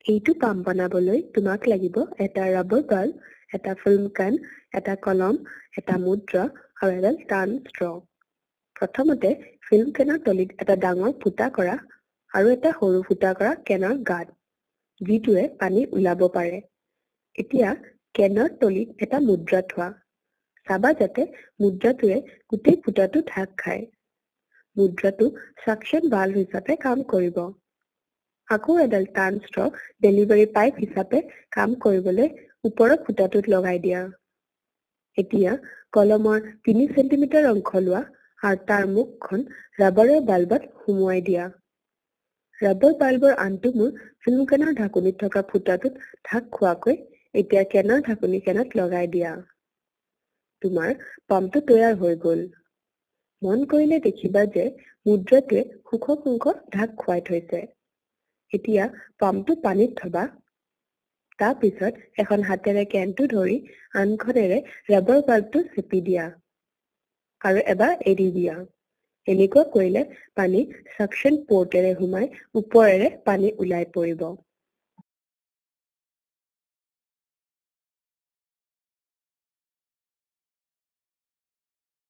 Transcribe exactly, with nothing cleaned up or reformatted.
এইটো পাম্প বনাবলৈ তোমাক লাগিব এটা ৰাবৰ বাল্ব, এটা ফিল্ম কেন, এটা কলম, এটা মুদ্ৰা আৰু এডাল টান ষ্ট্ৰ। প্ৰথমতে ফিল্ম কেনৰ তলিত এটা ডাঙৰ ফুটা কৰা আৰু এটা সৰু ফুটা কৰা কেনৰ গাঁত, যিটোৱে পানী ওলাব পাৰে। এতিয়া কেনৰ তলিত এটা মুদ্ৰা থোৱা। চাবা যাতে মুদ্ৰাটোৱে গোটেই ফুটাটো ঢাক খায়। মুদ্ৰাটো সাকশ্যন ভাল্ভ হিচাপে কাম কৰিব। আকৌ এডাল টান ষ্ট্ৰ ডেলিভাৰী পাইপ হিচাপে কাম কৰিবলৈ ওপৰৰ ফুটাটোত লগাই দিয়া। এতিয়া কলমৰ তিনি চেণ্টিমিটাৰ অংশ লোৱা আৰু তাৰ মুখখন ৰাবাৰৰ বাল্বত সুমুৱাই দিয়া। ৰাবৰ বাল্বৰ আনটো মূৰ ফিল্ম কেনৰ ঢাকনিত থকা ফুটাটোত ঢাক খোৱাকৈ এতিয়া কেনৰ ঢাকনি কেনত লগাই দিয়া। তোমাৰ পাম্পটো তৈয়াৰ হৈ গ'ল। মন কৰিলে দেখিবা যে মুদ্ৰাটোৱে সুখক অংশ ঢাক খুৱাই থৈছে। এতিয়া পাম্পটো পানীত থবা। তাৰ পিছত এখন হাতেৰে কেনটো ধৰি আনখনেৰে ৰাবৰ বাল্বটো চেপি দিয়া আৰু এবাৰ এৰি দিয়া। এনেকুৱা কৰিলে পানী সাকশ্যন পৰ্টেৰে সোমাই ওপৰেৰে পানী ওলাই পৰিব।